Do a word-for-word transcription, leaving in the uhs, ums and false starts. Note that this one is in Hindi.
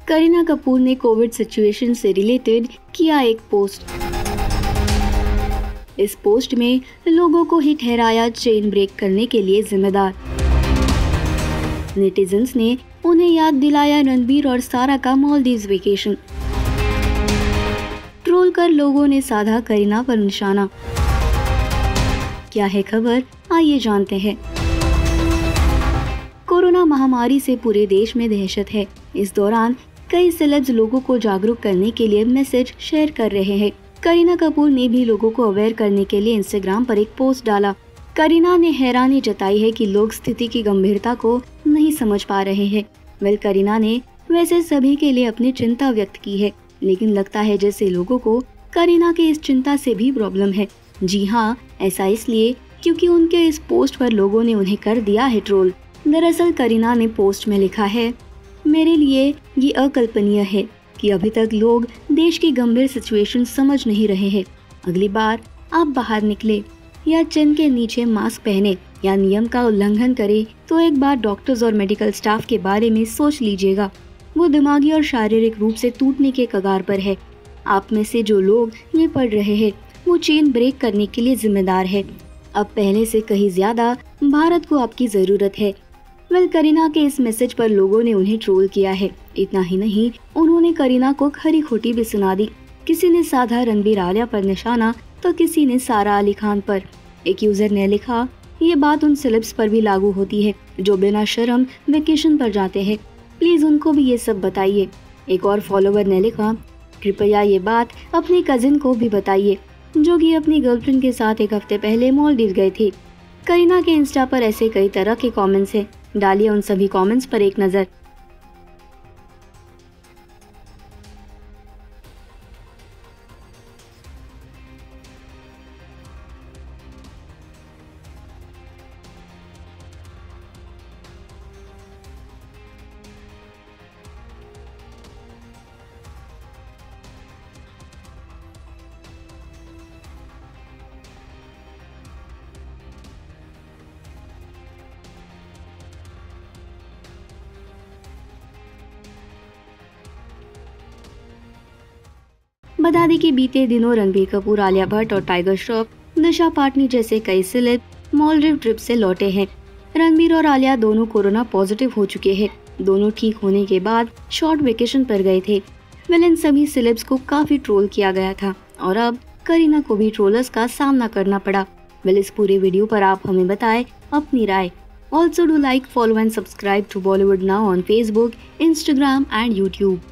करीना कपूर ने कोविड सिचुएशन से रिलेटेड किया एक पोस्ट। इस पोस्ट में लोगों को ही ठहराया चेन ब्रेक करने के लिए जिम्मेदार। नेटिजन्स ने उन्हें याद दिलाया रणबीर और सारा का मालदीव्स वेकेशन। ट्रोल कर लोगों ने साधा करीना पर निशाना। क्या है खबर, आइए जानते हैं। कोरोना महामारी से पूरे देश में दहशत है। इस दौरान कई सेलेब्स लोगों को जागरूक करने के लिए मैसेज शेयर कर रहे हैं। करीना कपूर ने भी लोगों को अवेयर करने के लिए इंस्टाग्राम पर एक पोस्ट डाला। करीना ने हैरानी जताई है कि लोग स्थिति की गंभीरता को नहीं समझ पा रहे हैं। वेल करीना ने वैसे सभी के लिए अपनी चिंता व्यक्त की है, लेकिन लगता है जैसे लोगों को करीना के इस चिंता से भी प्रॉब्लम है। जी हाँ, ऐसा इसलिए क्योंकि उनके इस पोस्ट पर लोगों ने उन्हें कर दिया है ट्रोल। दरअसल करीना ने पोस्ट में लिखा है, मेरे लिए ये अकल्पनीय है कि अभी तक लोग देश की गंभीर सिचुएशन समझ नहीं रहे हैं। अगली बार आप बाहर निकले या चिन के नीचे मास्क पहने या नियम का उल्लंघन करे तो एक बार डॉक्टर्स और मेडिकल स्टाफ के बारे में सोच लीजिएगा। वो दिमागी और शारीरिक रूप से टूटने के कगार पर है। आप में से जो लोग ये पढ़ रहे हैं वो चेन ब्रेक करने के लिए जिम्मेदार है। अब पहले से कहीं ज्यादा भारत को आपकी जरूरत है। वेल करीना के इस मैसेज पर लोगों ने उन्हें ट्रोल किया है। इतना ही नहीं, उन्होंने करीना को खरी खोटी भी सुना दी। किसी ने साधा रणबीर आलिया पर निशाना तो किसी ने सारा अली खान पर। एक यूजर ने लिखा, ये बात उन सेलेब्स पर भी लागू होती है जो बिना शर्म वेकेशन पर जाते हैं। प्लीज उनको भी ये सब बताइए। एक और फॉलोवर ने लिखा, कृपया ये बात अपनी कजिन को भी बताइए जो कि अपनी गर्लफ्रेंड के साथ एक हफ्ते पहले मालदीव गए थे। करीना के इंस्टा पर ऐसे कई तरह के कमेंट्स हैं। डालिए उन सभी कमेंट्स पर एक नजर। बता दें कि बीते दिनों रणबीर कपूर, आलिया भट्ट और टाइगर श्रॉफ, दिशा पाटनी जैसे कई सेलेब मालदीव ट्रिप से लौटे हैं। रणबीर और आलिया दोनों कोरोना पॉजिटिव हो चुके हैं। दोनों ठीक होने के बाद शॉर्ट वेकेशन पर गए थे। वेल इन सभी सेलेब्स को काफी ट्रोल किया गया था और अब करीना को भी ट्रोलर्स का सामना करना पड़ा। वेल इस पूरे वीडियो पर आप हमें बताएं अपनी राय। Also do like, follow and subscribe to Bollywood now on Facebook, Instagram and YouTube.